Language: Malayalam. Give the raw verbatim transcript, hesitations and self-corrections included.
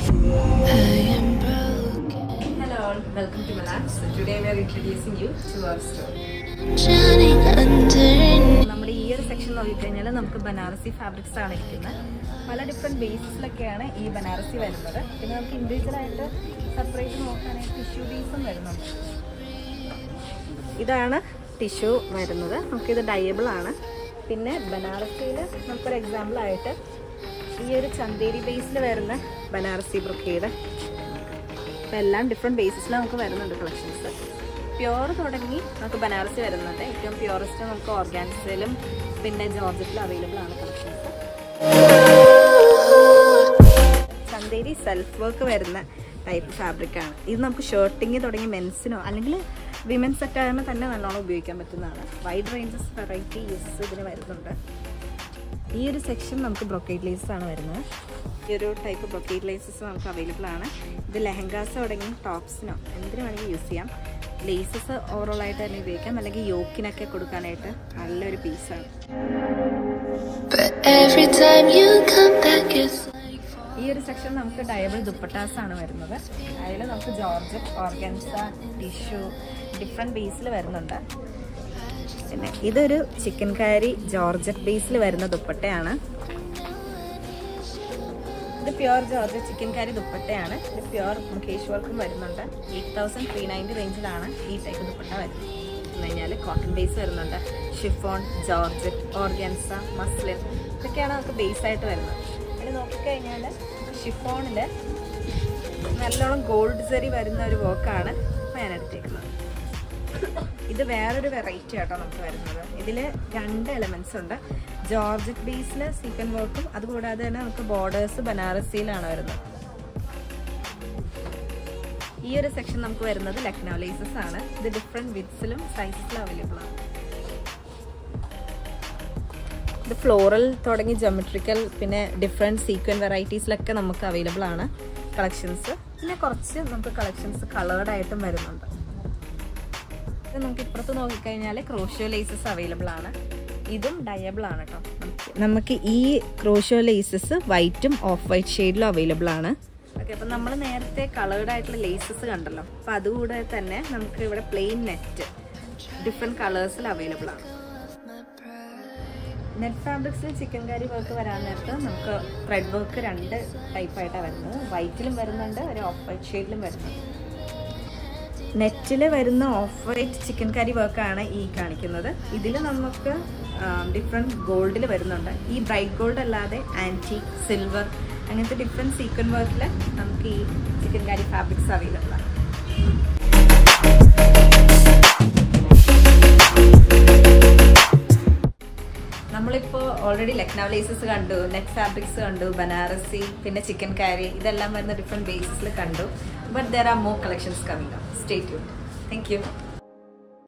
Hello all, welcome to Melange. So today we are introducing you to our store. നമ്മുടെ ഈ ഒരു സെക്ഷൻ നോക്കിക്കഴിഞ്ഞാൽ നമുക്ക് ബനാറസി ഫാബ്രിക്സ് ആണ് ഇരിക്കുന്നത്. പല ഡിഫറെൻറ്റ് ബേസിസിലൊക്കെയാണ് ഈ ബനാറസി വരുന്നത്. പിന്നെ നമുക്ക് ഇൻഡിവിജ്വലായിട്ട് സെപ്പറേറ്റ് നോക്കുകയാണെങ്കിൽ ടിഷ്യൂ ബേസും വരുന്നുണ്ട്. ഇതാണ് ടിഷ്യൂ വരുന്നത്. നമുക്കിത് ഡയബിൾ ആണ്. പിന്നെ ബനാറസിയിൽ നമുക്കൊരു എക്സാമ്പിളായിട്ട് ഈ ഒരു ചന്തേരി ബേസിൽ വരുന്ന ബനാറസി ബ്രൊക്കേഡ്, അപ്പോൾ എല്ലാം ഡിഫറെൻറ്റ് ബേസിസിൽ നമുക്ക് വരുന്നുണ്ട് കളക്ഷൻസ്. പ്യുവർ തുടങ്ങി നമുക്ക് ബനാറസി വരുന്നുണ്ട്. ഏറ്റവും പ്യുവറസ്റ്റ് നമുക്ക് ഓർഗാൻസയിലും പിന്നെ ജോർജറ്റിലും അവൈലബിൾ ആണ് കളക്ഷൻസ്. ചന്തേരി സെൽഫ് വർക്ക് വരുന്ന ടൈപ്പ് ഫാബ്രിക്കാണ്. ഇത് നമുക്ക് ഷർട്ടിങ് തുടങ്ങി മെൻസിനോ അല്ലെങ്കിൽ വിമൻസ് സെറ്റ് ആകുമ്പോൾ തന്നെ നല്ലോണം ഉപയോഗിക്കാൻ പറ്റുന്നതാണ്. വൈഡ് റേഞ്ചസ് വെറൈറ്റീസ് ഇതിന് വരുന്നുണ്ട്. ഈ ഒരു സെക്ഷൻ നമുക്ക് ബ്രൊക്കേഡ് ലേസസ് ആണ് വരുന്നത്. ഈ ഒരു ടൈപ്പ് ബ്രൊക്കേഡ് ലേസസ് നമുക്ക് അവൈലബിൾ ആണ്. ഇത് ലെഹങ്കാസ് തുടങ്ങി ടോപ്സിനോ എന്തിനു വേണമെങ്കിൽ യൂസ് ചെയ്യാം. ലേസസ് ഓവറോൾ ആയിട്ട് തന്നെ ഉപയോഗിക്കാം, അല്ലെങ്കിൽ യോക്കിനൊക്കെ കൊടുക്കാനായിട്ട് നല്ലൊരു പീസാണ്. ഈ ഒരു സെക്ഷൻ നമുക്ക് ഡയബിൾ ദുപ്പട്ടാസ് ആണ് വരുന്നത്. അതിൽ നമുക്ക് ജോർജറ്റ്, ഓർഗൻസ, ടിഷ്യൂ ഡിഫറെൻറ്റ് ബേസിൽ വരുന്നുണ്ട്. പിന്നെ ഇതൊരു ചിക്കൻ കാരി ജോർജറ്റ് ബേസിൽ വരുന്ന ദുപ്പട്ടയാണ്. ഇത് പ്യുവർ ജോർജറ്റ് ചിക്കൻ കാരി ദുപ്പട്ടയാണ്. ഇത് പ്യുവർ മുഖേഷ് വർക്കും വരുന്നുണ്ട്. എയ്റ്റ് തൗസൻഡ് ത്രീ നയൻറ്റി റേഞ്ചിലാണ് ഈ ടൈപ്പ് ദുപ്പട്ട വരുന്നത്. എന്ന് കഴിഞ്ഞാൽ കോട്ടൺ ബേസ് വരുന്നുണ്ട്. ഷിഫോൺ, ജോർജറ്റ്, ഓർഗൻസ, മസ്ലിൻ ഇതൊക്കെയാണ് നമുക്ക് ബേസായിട്ട് വരുന്നത്. അതിന് നോക്കിക്കഴിഞ്ഞാൽ ഷിഫോണിൽ നല്ലോണം ഗോൾഡ് സെറി വരുന്ന ഒരു വർക്കാണ് ഞാൻ എടുത്തേക്കുന്നത്. ഇത് വേറൊരു വെറൈറ്റി ആയിട്ടോ നമുക്ക് വരുന്നത്. ഇതിൽ രണ്ട് എലമെൻറ്റ്സ് ഉണ്ട്. ജോർജറ്റ് ബേസിൽ സീക്വൻ വർക്കും അതുകൂടാതെ തന്നെ നമുക്ക് ബോർഡേഴ്സ് ബനാറസിയിലാണ് വരുന്നത്. ഈ ഒരു സെക്ഷൻ നമുക്ക് വരുന്നത് ലക്നൗ ലേസസ് ആണ്. ഇത് ഡിഫറെൻറ്റ് വിഡ്സിലും സൈസസിലും അവൈലബിൾ ആണ്. ഇത് ഫ്ലോറൽ തുടങ്ങി ജോമെട്രിക്കൽ പിന്നെ ഡിഫറെൻറ്റ് സീക്വൻ വെറൈറ്റീസിലൊക്കെ നമുക്ക് അവൈലബിൾ ആണ് കളക്ഷൻസ്. പിന്നെ കുറച്ച് നമുക്ക് കളക്ഷൻസ് കളേർഡ് ആയിട്ടും വരുന്നുണ്ട്. ഇത് നമുക്ക് ഇപ്പുറത്ത് നോക്കിക്കഴിഞ്ഞാൽ ക്രോഷ്യോ ലേസസ് അവൈലബിൾ ആണ്. ഇതും ഡയബിൾ ആണ് കേട്ടോ. നമുക്ക് ഈ ക്രോഷ്യോ ലേസസ് വൈറ്റും ഓഫ് വൈറ്റ് ഷെയ്ഡിലും അവൈലബിൾ ആണ്. ഓക്കെ, അപ്പം നമ്മൾ നേരത്തെ കളേർഡ് ആയിട്ടുള്ള ലേസസ് കണ്ടല്ലോ. അപ്പം അതുകൂടാതെ തന്നെ നമുക്ക് ഇവിടെ പ്ലെയിൻ നെറ്റ് ഡിഫറെൻറ്റ് കളേഴ്സിൽ അവൈലബിൾ ആണ്. നെറ്റ് ഫാബ്രിക്സിൽ ചിക്കൻ കാരി വർക്ക് വരാൻ നേരത്ത് നമുക്ക് ത്രെഡ് വർക്ക് രണ്ട് ടൈപ്പായിട്ടാണ് വരുന്നത്. വൈറ്റിലും വരുന്നുണ്ട്, ഒരു ഓഫ് വൈറ്റ് ഷെയ്ഡിലും വരുന്നുണ്ട്. നെറ്റിൽ വരുന്ന ഓഫ് വൈറ്റ് ചിക്കൻ കാരി വർക്കാണ് ഈ കാണിക്കുന്നത്. ഇതിൽ നമുക്ക് ഡിഫറെൻറ്റ് ഗോൾഡിൽ വരുന്നുണ്ട്. ഈ ബ്രൈറ്റ് ഗോൾഡ് അല്ലാതെ ആൻറ്റിക്, സിൽവർ അങ്ങനത്തെ ഡിഫറെൻറ്റ് സീക്വൻ വർക്കിൽ നമുക്ക് ഈ ചിക്കൻ കാരി ഫാബ്രിക്സ് അവൈലബിൾ ആണ്. നമ്മളിപ്പോൾ ഓൾറെഡി ലക്നൗ ലേസസ് കണ്ടു, നെറ്റ് ഫാബ്രിക്സ് കണ്ടു, ബനാറസി, പിന്നെ ചിക്കൻ കാരി ഇതെല്ലാം വരുന്ന ഡിഫറെൻറ്റ് ബേസിസിൽ കണ്ടു. But there are more collections coming up. Stay tuned. Thank you.